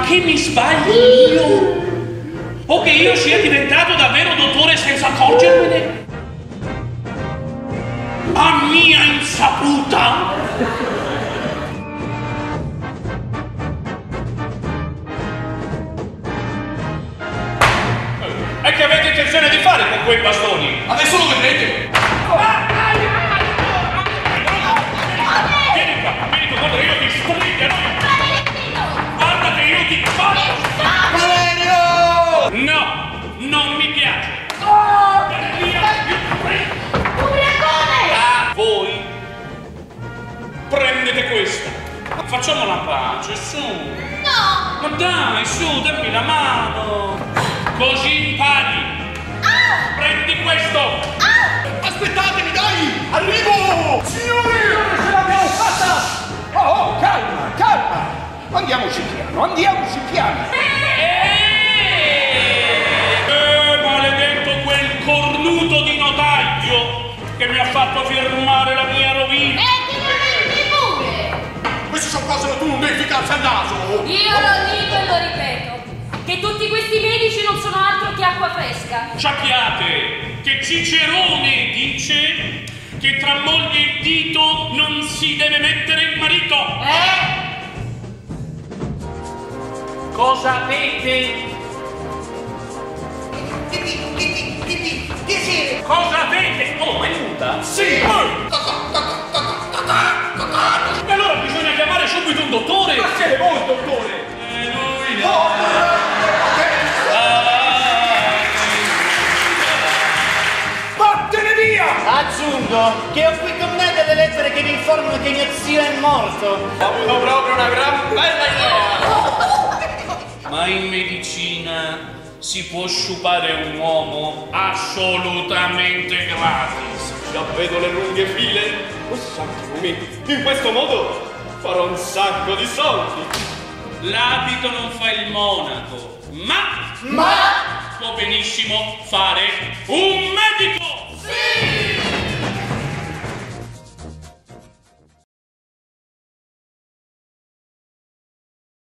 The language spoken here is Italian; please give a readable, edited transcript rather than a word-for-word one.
che mi sbagli io? O che io sia diventato davvero dottore senza accorgermene? A mia insaputa? E che avete intenzione di fare con quei bastoni? Adesso lo vedrete! Vieni qua, guarda, io ti sbriglierò! Guarda che io ti faccio! Valerio! No, non mi piace! Ubriacone! Voi prendete questa! Facciamo la pace, su! No! Ma dai, su, dammi la mano! Così impari! Prendi questo! Aspettatemi, dai! Arrivo! Signori! Ce l'abbiamo fatta! Oh, calma, calma! Andiamoci piano! Maledetto quel cornuto di notaio che mi ha fatto firmare la mia rovina! Ti dovevi pure! Queste sono cose che tu non devi ficarsi al naso! Io lo dico e lo ripeto, che tutti questi medici non sono altro che acqua fresca. Sappiate che Cicerone dice che tra moglie e dito non si deve mettere il marito. Cosa avete? Cosa avete? Oh, ma è muta? Sì! E allora bisogna chiamare subito un dottore. Ma siete voi, dottore! Lui Vattene via! Aggiungo che ho qui con me delle lettere che mi informano che mio zio è morto. Ho avuto proprio una gran bella idea! Ma in medicina si può sciupare un uomo assolutamente gratis. Già vedo le lunghe file. Oh, santi momenti. In questo modo farò un sacco di soldi. L'abito non fa il monaco, ma Ma può benissimo fare un medico.